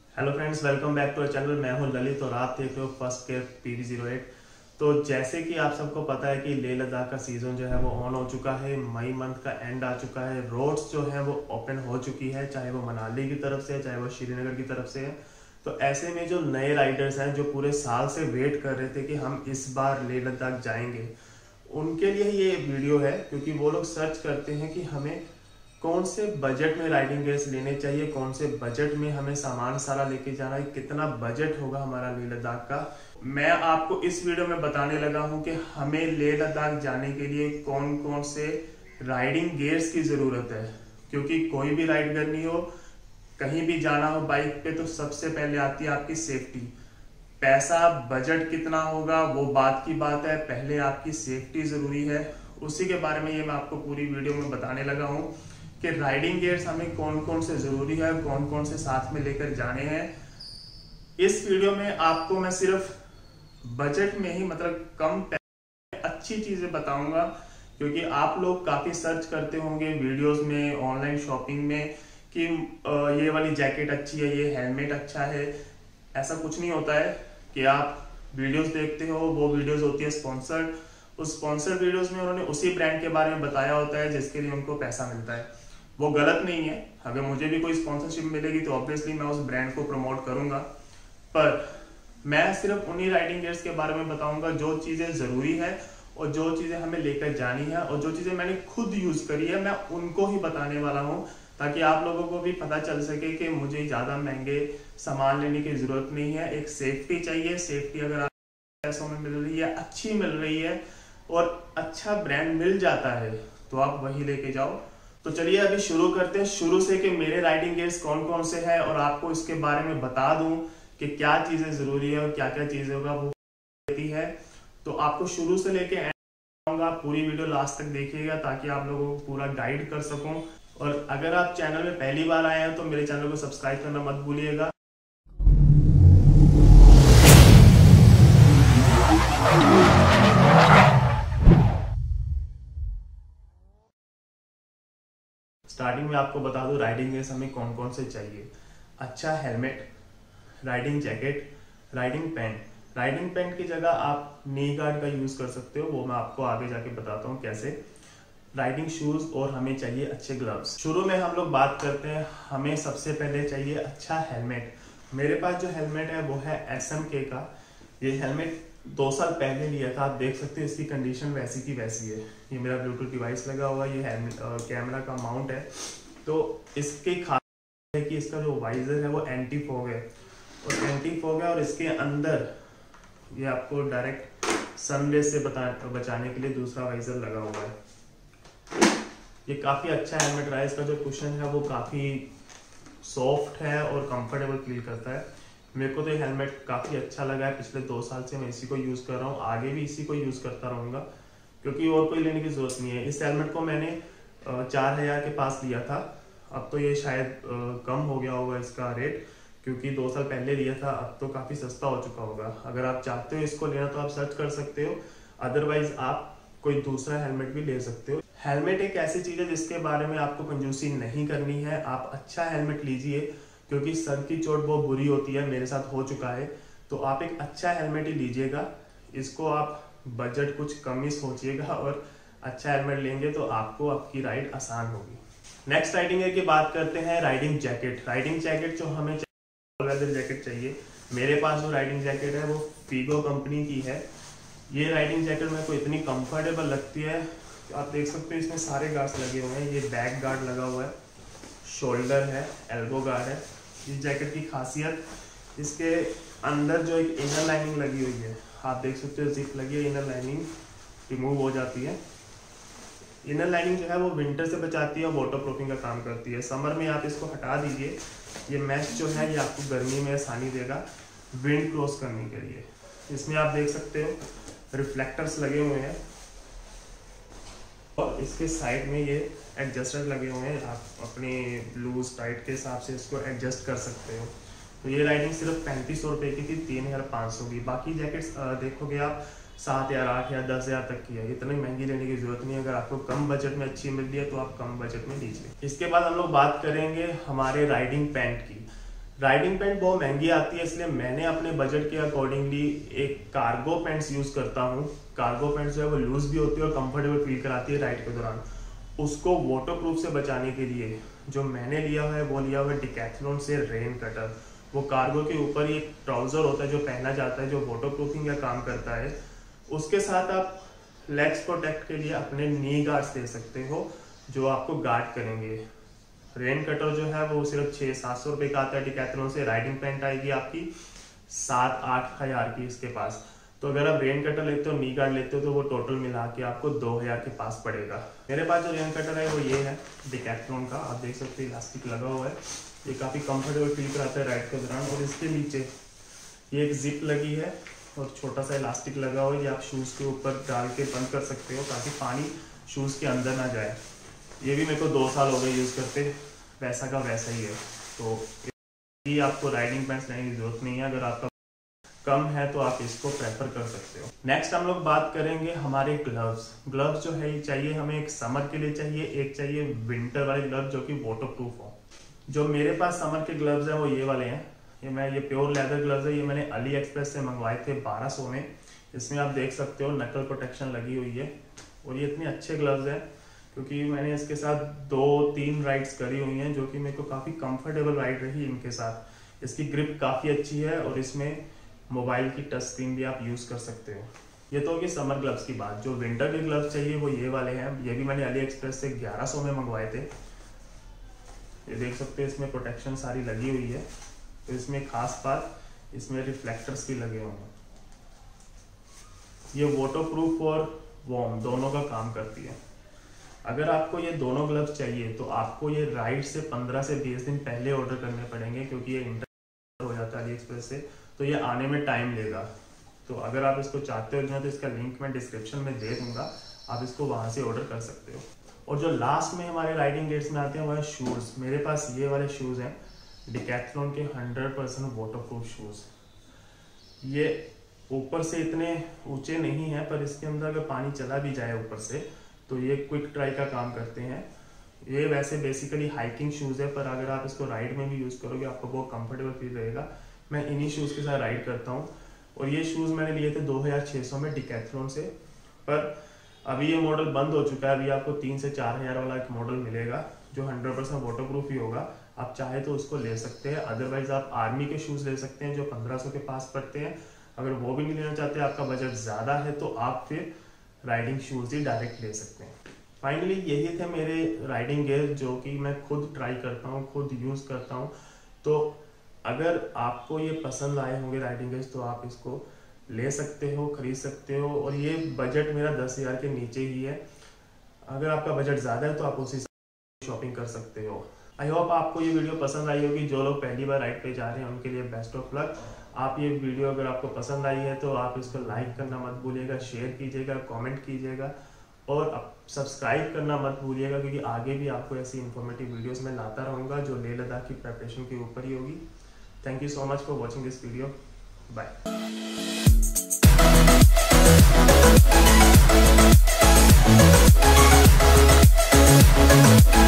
Hello friends, welcome back to our channel. मैं हूं ललित और आप देख रहे हो फर्स्ट केयर PV08। तो जैसे कि आप सबको पता है कि लेह लद्दाख का सीज़न जो है वो ऑन हो चुका है। मई मंथ का एंड आ चुका है। रोड्स जो है वो ओपन हो चुकी है, चाहे वो मनाली की तरफ से है चाहे वो श्रीनगर की तरफ से है। तो ऐसे में जो नए राइडर्स हैं जो पूरे साल से वेट कर रहे थे कि हम इस बार लेह लद्दाख जाएंगे, उनके लिए ये वीडियो है। क्योंकि वो लोग सर्च करते हैं कि हमें कौन से बजट में राइडिंग गेयर्स लेने चाहिए, कौन से बजट में हमें सामान सारा लेके जाना है, कितना बजट होगा हमारा लेह लद्दाख का। मैं आपको इस वीडियो में बताने लगा हूं कि हमें लेह लद्दाख जाने के लिए कौन कौन से राइडिंग गेयर्स की जरूरत है। क्योंकि कोई भी राइड करनी हो, कहीं भी जाना हो बाइक पे, तो सबसे पहले आती है आपकी सेफ्टी। पैसा बजट कितना होगा वो बात की बात है, पहले आपकी सेफ्टी जरूरी है। उसी के बारे में ये मैं आपको पूरी वीडियो में बताने लगा हूँ कि राइडिंग गियर्स हमें कौन कौन से जरूरी है, कौन कौन से साथ में लेकर जाने हैं। इस वीडियो में आपको मैं सिर्फ बजट में ही, मतलब कम पैसे में अच्छी चीजें बताऊंगा। क्योंकि आप लोग काफी सर्च करते होंगे वीडियोस में, ऑनलाइन शॉपिंग में कि ये वाली जैकेट अच्छी है, ये हेलमेट अच्छा है। ऐसा कुछ नहीं होता है कि आप वीडियोस देखते हो, वो वीडियोस होती है स्पॉन्सर्ड। उस स्पॉन्सर्ड वीडियोस में उन्होंने उसी ब्रांड के बारे में बताया होता है जिसके लिए उनको पैसा मिलता है। वो गलत नहीं है। अगर मुझे भी कोई स्पॉन्सरशिप मिलेगी तो ऑब्वियसली मैं उस ब्रांड को प्रमोट करूंगा, पर मैं सिर्फ उन्हीं राइडिंग गियर्स के बारे में बताऊंगा जो चीजें जरूरी है और जो चीजें हमें लेकर जानी है, और जो चीजें मैंने खुद यूज करी है मैं उनको ही बताने वाला हूँ, ताकि आप लोगों को भी पता चल सके कि मुझे ज्यादा महंगे सामान लेने की जरूरत नहीं है। एक सेफ्टी चाहिए। सेफ्टी अगर आप पैसों में मिल रही है, अच्छी मिल रही है और अच्छा ब्रांड मिल जाता है, तो आप वही लेके जाओ। तो चलिए अभी शुरू करते हैं शुरू से कि मेरे राइडिंग गियर्स कौन कौन से हैं, और आपको इसके बारे में बता दूं कि क्या चीजें जरूरी है और क्या क्या चीजें होगा वो देती है। तो आपको शुरू से लेके एंड आऊंगा, आप पूरी वीडियो लास्ट तक देखिएगा ताकि आप लोगों को पूरा गाइड कर सकूं। और अगर आप चैनल में पहली बार आए हैं तो मेरे चैनल को सब्सक्राइब करना मत भूलिएगा। स्टार्टिंग में आपको बता दूं राइडिंग गेयर्स हमें कौन कौन से चाहिए। अच्छा helmet, riding jacket, riding pant. Riding pant की जगह आप नी गार्ड का यूज कर सकते हो, वो मैं आपको आगे जाके बताता हूँ कैसे। राइडिंग शूज और हमें चाहिए अच्छे ग्लव्स। शुरू में हम लोग बात करते हैं, हमें सबसे पहले चाहिए अच्छा हेलमेट। मेरे पास जो हेलमेट है वो है SMK का। ये हेलमेट 2 साल पहले लिया था। आप देख सकते हो इसकी कंडीशन वैसी की वैसी है। ये मेरा ब्लूटूथ डिवाइस लगा हुआ है, ये कैमरा का माउंट है। तो इसकी खासियत है कि इसका जो वाइजर है वो एंटी फॉग है, और एंटी फॉग है, और इसके अंदर ये आपको डायरेक्ट सनरे से बचाने के लिए दूसरा वाइजर लगा हुआ है। ये काफी अच्छा हेलमेट रहा है। इसका जो कुशन है वो काफी सॉफ्ट है और कंफर्टेबल फील करता है। मेरे को तो ये हेलमेट काफ़ी अच्छा लगा है। पिछले 2 साल से मैं इसी को यूज़ कर रहा हूँ, आगे भी इसी को यूज़ करता रहूँगा, क्योंकि और कोई लेने की ज़रूरत नहीं है। इस हेलमेट को मैंने 4000 के पास लिया था। अब तो ये शायद कम हो गया होगा इसका रेट, क्योंकि 2 साल पहले लिया था। अब तो काफ़ी सस्ता हो चुका होगा। अगर आप चाहते हो इसको लेना तो आप सर्च कर सकते हो, अदरवाइज आप कोई दूसरा हेलमेट भी ले सकते हो। हेलमेट एक ऐसी चीज़ है जिसके बारे में आपको कंजूसी नहीं करनी है। आप अच्छा हेलमेट लीजिए, क्योंकि सर की चोट बहुत बुरी होती है, मेरे साथ हो चुका है। तो आप एक अच्छा हेलमेट ही लीजिएगा। इसको आप बजट कुछ कम ही सोचिएगा, और अच्छा हेलमेट लेंगे तो आपको आपकी राइड आसान होगी। नेक्स्ट राइडिंग की बात करते हैं, राइडिंग जैकेट। राइडिंग जैकेट जो हमें लेदर जैकेट चाहिए। मेरे पास जो राइडिंग जैकेट है वो फीगो कंपनी की है। ये राइडिंग जैकेट मेरे को इतनी कंफर्टेबल लगती है। आप देख सकते हो इसमें सारे गार्ड्स लगे हुए हैं। ये बैक गार्ड लगा हुआ है, शोल्डर है, एल्बो गार्ड है। इस जैकेट की खासियत, इसके अंदर जो एक इनर लाइनिंग लगी हुई है, आप देख सकते हो जिप लगी है, इनर लाइनिंग रिमूव हो जाती है। इनर लाइनिंग जो है वो विंटर से बचाती है, वाटर प्रूफिंग का काम करती है। समर में आप इसको हटा दीजिए, ये मैश जो है ये आपको गर्मी में आसानी देगा विंड क्रॉस करने के लिए। इसमें आप देख सकते हो रिफ्लेक्टर्स लगे हुए हैं, और इसके साइड में ये एडजस्टर लगे हुए हैं। आप अपने लूज टाइट के हिसाब से इसको एडजस्ट कर सकते हो। तो ये राइडिंग सिर्फ 3500 रुपये की थी, 3500 की। बाकी जैकेट्स देखोगे आप 7000, 8000, 10000 तक की है। इतनी महंगी लेने की जरूरत नहीं है। अगर आपको कम बजट में अच्छी मिल रही है तो आप कम बजट में लीजिए। इसके बाद हम लोग बात करेंगे हमारे राइडिंग पैंट की। राइडिंग पैंट बहुत महंगी आती है, इसलिए मैंने अपने बजट के अकॉर्डिंगली एक कार्गो पैंट्स यूज करता हूँ। कार्गो पैंट्स जो है वो लूज भी होती है और कंफर्टेबल फील कराती है राइड के दौरान। उसको वाटरप्रूफ से बचाने के लिए जो मैंने लिया है वो लिया हुआ है डिकैथलॉन से रेन कटर। वो कार्गो के ऊपर ही एक ट्राउजर होता है जो पहना जाता है, जो वाटरप्रूफिंग का काम करता है। उसके साथ आप लेग्स प्रोटेक्ट के लिए अपने नी गार्ड्स ले सकते हो जो आपको गार्ड करेंगे। रेन कटर जो है वो सिर्फ 600-700 रुपये का आता है डिकैथलॉन से। राइडिंग पैंट आएगी आपकी 7-8 हज़ार की इसके पास। तो अगर आप रेन कटर लेते हो, नी गार्ड लेते हो, तो वो टोटल मिला के आपको 2000 के पास पड़ेगा। मेरे पास जो रेन कटर है वो ये है डिकैथलॉन का, आप देख सकते हैं इलास्टिक लगा हुआ है। ये काफ़ी कंफर्टेबल फील कराता है राइड के दौरान। और इसके नीचे ये एक जिप लगी है और छोटा सा इलास्टिक लगा हुआ है, ये आप शूज़ के ऊपर डाल के बंद कर सकते हो ताकि पानी शूज़ के अंदर ना जाए। ये भी मेरे को 2 साल हो गए यूज़ करते, वैसा का वैसा ही है। तो ये आपको राइडिंग पैंट्स लेने की जरूरत नहीं है, अगर आपका कम है तो आप इसको प्रेफर कर सकते हो। नेक्स्ट हम लोग बात करेंगे हमारे ग्लव्स। ग्लव्स जो है ये चाहिए हमें, एक समर के लिए चाहिए, एक चाहिए विंटर वाले ग्लव्स जो कि वाटरप्रूफ हो। जो मेरे पास समर के ग्लव्स हैं वो ये वाले हैं। ये प्योर लेदर ग्लव्स है, ये मैंने अली एक्सप्रेस से मंगवाए थे 1200 में। इसमें आप देख सकते हो नकल प्रोटेक्शन लगी हुई है और ये इतने अच्छे ग्लव्स हैं क्योंकि मैंने इसके साथ 2-3 राइड्स करी हुई हैं जो कि मेरे को काफ़ी कंफर्टेबल राइड रही इनके साथ। इसकी ग्रिप काफ़ी अच्छी है और इसमें मोबाइल की टच स्क्रीन भी आप यूज़ कर सकते हो। ये तो होगी समर ग्लव्स की बात। जो विंटर के ग्लव्स चाहिए वो ये वाले हैं। ये भी मैंने अली एक्सप्रेस से 1100 में मंगवाए थे। ये देख सकते हो इसमें प्रोटेक्शन सारी लगी हुई है। तो इसमें खास बात, इसमें रिफ्लेक्टर्स भी लगे हुए हैं। ये वाटरप्रूफ और वार्म दोनों का काम करती है। अगर आपको ये दोनों ग्लव्स चाहिए तो आपको ये राइड से 15 से 20 दिन पहले ऑर्डर करने पड़ेंगे क्योंकि ये इंटर हो जाता है अली एक्सप्रेस से, तो ये आने में टाइम लेगा। तो अगर आप इसको चाहते हो तो इसका लिंक मैं डिस्क्रिप्शन में दे दूंगा, आप इसको वहाँ से ऑर्डर कर सकते हो। और जो लास्ट में हमारे राइडिंग गेट्स में आते हैं वो है शूज़। मेरे पास ये वाले शूज़ हैं डिकैथलॉन के 100% वाटरप्रूफ शूज़। ये ऊपर से इतने ऊंचे नहीं हैं पर इसके अंदर अगर पानी चला भी जाए ऊपर से तो ये क्विक ट्राई का काम करते हैं। ये वैसे बेसिकली हाइकिंग शूज़ है पर अगर आप इसको राइड में भी यूज़ करोगे आपको बहुत कंफर्टेबल फील रहेगा। मैं इन्हीं शूज़ के साथ राइड करता हूँ और ये शूज़ मैंने लिए थे 2600 में डिकैथलॉन से। पर अभी ये मॉडल बंद हो चुका है। अभी आपको 3 से 4000 वाला एक मॉडल मिलेगा जो 100% वाटरप्रूफ ही होगा। आप चाहे तो उसको ले सकते हैं, अदरवाइज आप आर्मी के शूज़ ले सकते हैं जो 1500 के पास पड़ते हैं। अगर वो भी नहीं लेना चाहते, आपका बजट ज़्यादा है, तो आप फिर राइडिंग शूज़ ही डायरेक्ट ले सकते हैं। फाइनली यही थे मेरे राइडिंग गेयर जो कि मैं खुद ट्राई करता हूँ, खुद यूज़ करता हूँ। तो अगर आपको ये पसंद आए होंगे राइडिंग गेयर्स तो आप इसको ले सकते हो, खरीद सकते हो। और ये बजट मेरा 10,000 के नीचे ही है। अगर आपका बजट ज़्यादा है तो आप उसी से शॉपिंग कर सकते हो। आई होप आपको ये वीडियो पसंद आई होगी। जो लोग पहली बार राइड पे जा रहे हैं उनके लिए बेस्ट ऑफ लक। आप ये वीडियो अगर आपको पसंद आई है तो आप इसको लाइक करना मत भूलिएगा, शेयर कीजिएगा, कमेंट कीजिएगा और सब्सक्राइब करना मत भूलिएगा क्योंकि आगे भी आपको ऐसी इन्फॉर्मेटिव वीडियोस मैं लाता रहूँगा जो लेह लद्दाख की प्रिपरेशन के ऊपर ही होगी। Thank you so much for watching this video. Bye.